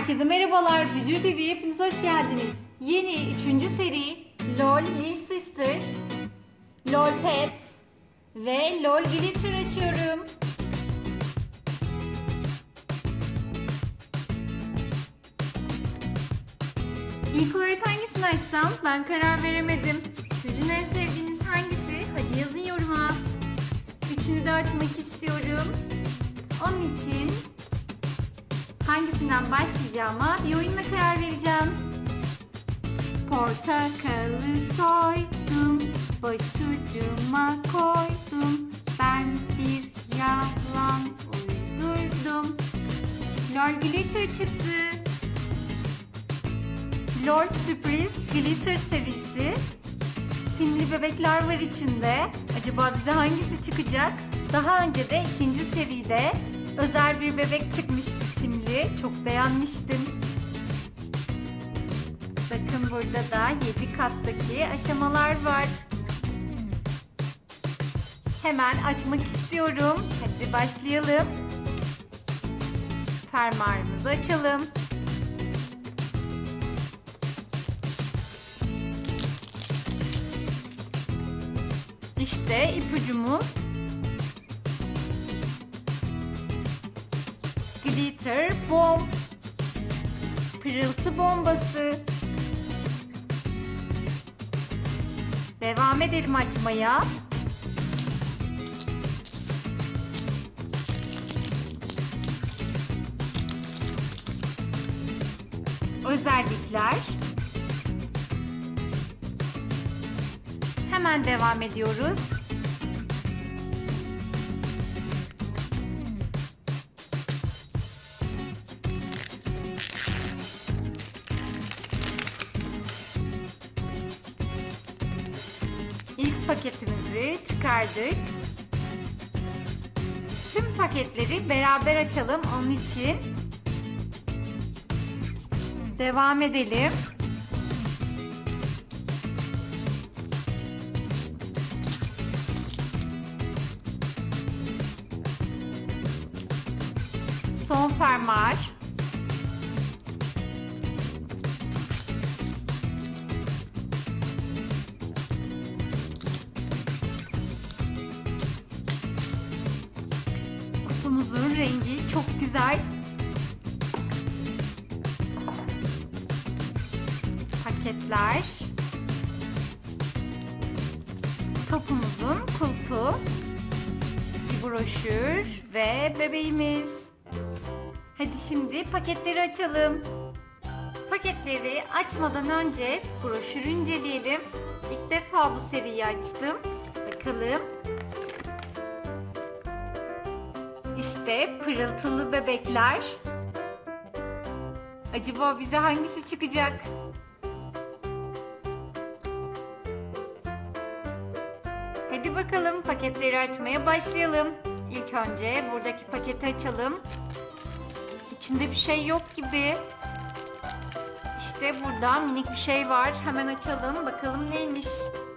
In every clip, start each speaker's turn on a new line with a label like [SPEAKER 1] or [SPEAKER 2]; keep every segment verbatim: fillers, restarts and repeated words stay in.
[SPEAKER 1] Herkese merhabalar, Bücür T V'ye hepiniz hoş geldiniz. Yeni üçüncü seri LOL Little Sisters, LOL Pets ve LOL Glitter açıyorum. İlk olarak hangisini açsam ben karar veremedim. Sizin en sevdiğiniz hangisi? Hadi yazın yoruma. Üçünü de açmak istiyorum. Onun için hangisinden başlayacağıma bir oyunla karar vereceğim. Portakalı soydum, başucuma koydum, ben bir yalan uydurdum. LOL Glitter çıktı. LOL Sürpriz Glitter serisi. Simli bebekler var içinde. Acaba bize hangisi çıkacak? Daha önce de ikinci seride özel bir bebek çıkmıştı simli. Çok beğenmiştim. Bakın burada da yedi kattaki aşamalar var. Hemen açmak istiyorum. Hadi başlayalım. Fermuarımızı açalım. İşte ipucumuz. Glitter Bomb. Pırıltı bombası. Devam edelim açmaya. Özellikler. Hemen devam ediyoruz. İlk paketimizi çıkardık. Tüm paketleri beraber açalım. Onun için devam edelim. Son fermuar. Kutumuzun rengi çok güzel. Paketler. Topumuzun kulpu. Bir broşür ve bebeğimiz. Hadi şimdi paketleri açalım. Paketleri açmadan önce broşürü inceleyelim. İlk defa bu seriyi açtım. Bakalım. İşte pırıltılı bebekler. Acaba bize hangisi çıkacak? Hadi bakalım paketleri açmaya başlayalım. İlk önce buradaki paketi açalım. İçinde bir şey yok gibi. İşte burada minik bir şey var. Hemen açalım. Bakalım neymiş.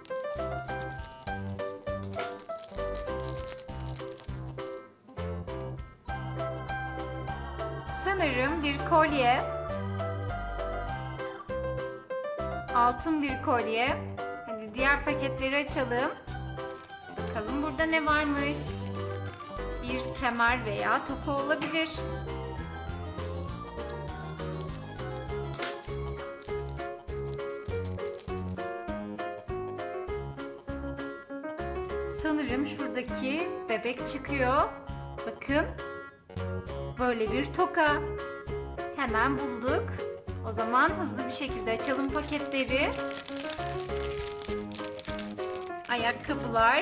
[SPEAKER 1] Sanırım bir kolye. Altın bir kolye. Hadi diğer paketleri açalım. Bakalım burada ne varmış. Bir kemer veya toka olabilir. Sanırım şuradaki bebek çıkıyor. Bakın. Böyle bir toka. Hemen bulduk. O zaman hızlı bir şekilde açalım paketleri. Ayakkabılar.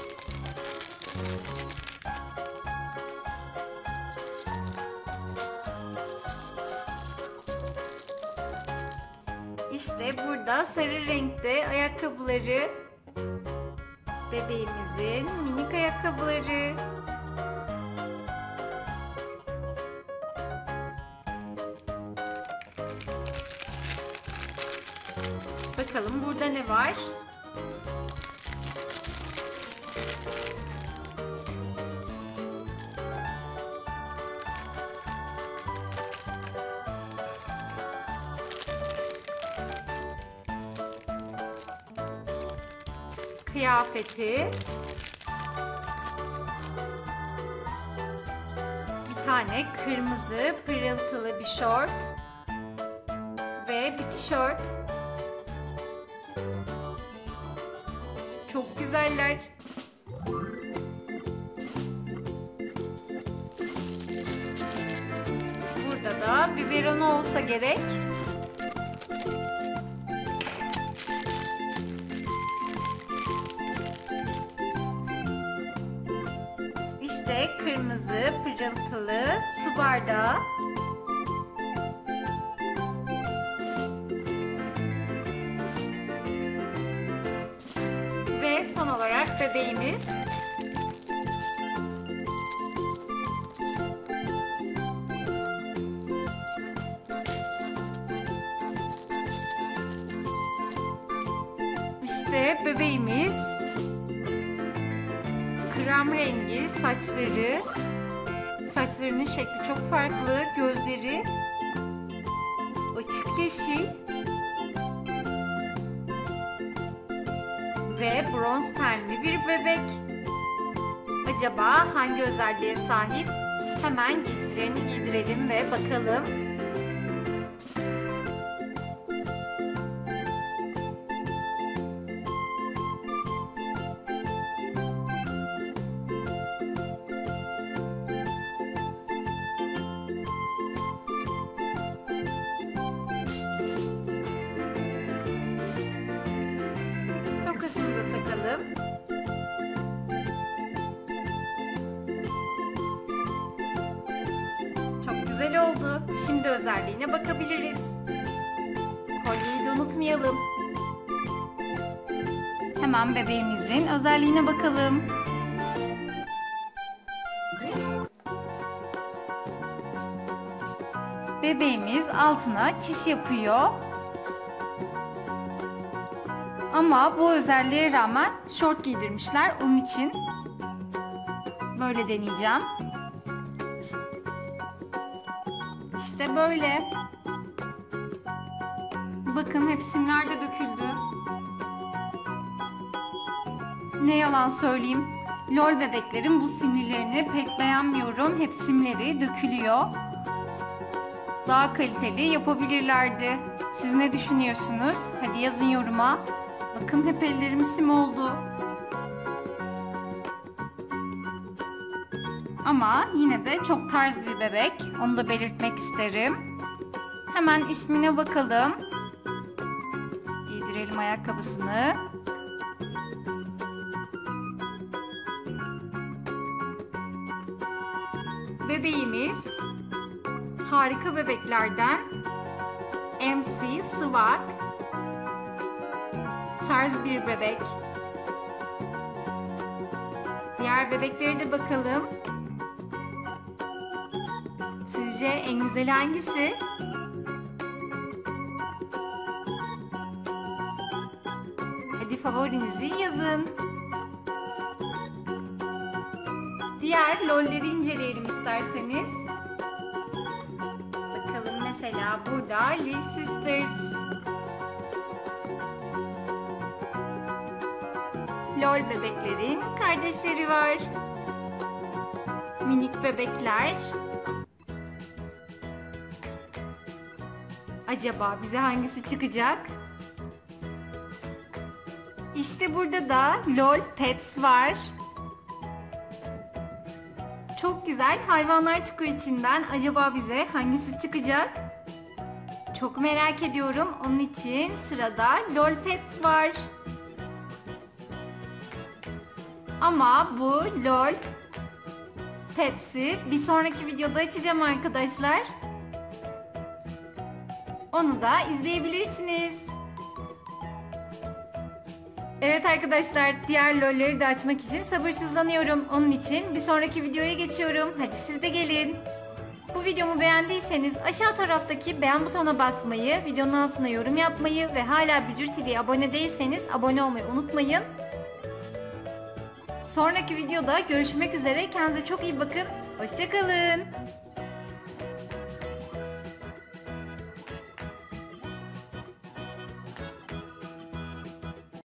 [SPEAKER 1] İşte burada sarı renkte ayakkabıları. Bebeğimizin minik ayakkabıları. Bakalım burada ne var? kıyafeti, bir tane kırmızı pırıltılı bir şort ve bir tişört. Çok güzeller. Burada da biberonu olsa gerek. İşte kırmızı pırıltılı su bardağı. Ve son olarak bebeğimiz. İşte bebeğimiz. Krem rengi saçları. Saçlarının şekli çok farklı. Gözleri açık yeşil. Ve bronz tenli bir bebek. Acaba hangi özelliğe sahip? Hemen giysilerini giydirelim ve bakalım. Tokasını da takalım. Çok güzel oldu. Şimdi özelliğine bakabiliriz. Kolyeyi de unutmayalım. Hemen bebeğimizin özelliğine bakalım. Bebeğimiz altına çiş yapıyor. Ama bu özelliğe rağmen şort giydirmişler. Onun için böyle deneyeceğim. İşte böyle. Bakın hep simler de döküldü. Ne yalan söyleyeyim. LOL bebeklerin bu simlilerini pek beğenmiyorum. Hep simleri dökülüyor. Daha kaliteli yapabilirlerdi. Siz ne düşünüyorsunuz? Hadi yazın yoruma. Bakın hep ellerim sim oldu. Ama yine de çok tarz bir bebek. Onu da belirtmek isterim. Hemen ismine bakalım. Giydirelim ayakkabısını. Bebeğimiz harika bebeklerden M C Swag. Tarz bir bebek. Diğer bebeklere de bakalım. Sizce en güzeli hangisi? Hadi favorinizi yazın. Diğer lolleri inceleyelim isterseniz. Bakalım mesela burada Lee Sisters. LOL bebeklerin kardeşleri var. Minik bebekler. Acaba bize hangisi çıkacak? İşte burada da LOL Pets var. Çok güzel hayvanlar çıkıyor içinden. Acaba bize hangisi çıkacak? Çok merak ediyorum. Onun için sırada LOL Pets var. Ama bu LOL Pets'i bir sonraki videoda açacağım arkadaşlar. Onu da izleyebilirsiniz. Evet arkadaşlar, diğer LOL'leri de açmak için sabırsızlanıyorum. Onun için bir sonraki videoya geçiyorum. Hadi siz de gelin. Bu videomu beğendiyseniz aşağı taraftaki beğen butonuna basmayı, videonun altına yorum yapmayı ve hala Bücür T V'ye abone değilseniz abone olmayı unutmayın. Sonraki videoda görüşmek üzere. Kendinize çok iyi bakın. Hoşça kalın.